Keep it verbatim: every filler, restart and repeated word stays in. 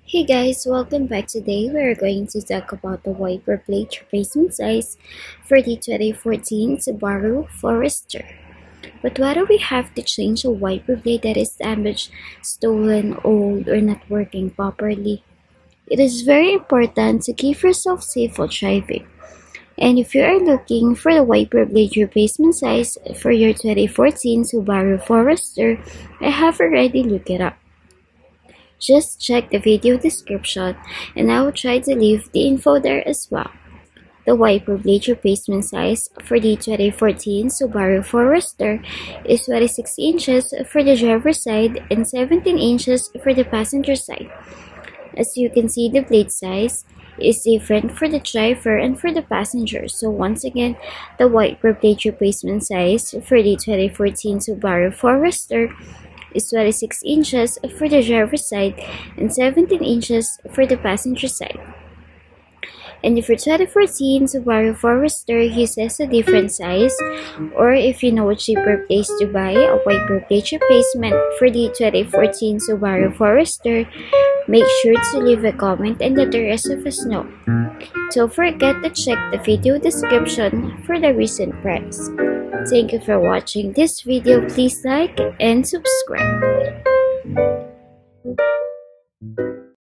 Hey guys, welcome back. Today we're going to talk about the wiper blade replacement size for the twenty fourteen Subaru Forester. But why do we have to change a wiper blade that is damaged, stolen, old, or not working properly? It is very important to keep yourself safe while driving. And if you are looking for the wiper blade replacement size for your twenty fourteen Subaru Forester, I have already looked it up. Just check the video description and I will try to leave the info there as well. The wiper blade replacement size for the twenty fourteen Subaru Forester is twenty-six inches for the driver's side and seventeen inches for the passenger side. As you can see, the blade size is different for the driver and for the passenger. So once again, the wiper blade replacement size for the twenty fourteen Subaru Forester is twenty-six inches for the driver's side and seventeen inches for the passenger side. And if your twenty fourteen Subaru Forester uses a different size, or if you know a cheaper place to buy a wiper blade replacement for the twenty fourteen Subaru Forester, make sure to leave a comment and let the rest of us know. Don't forget to check the video description for the recent price. Thank you for watching this video. Please like and subscribe.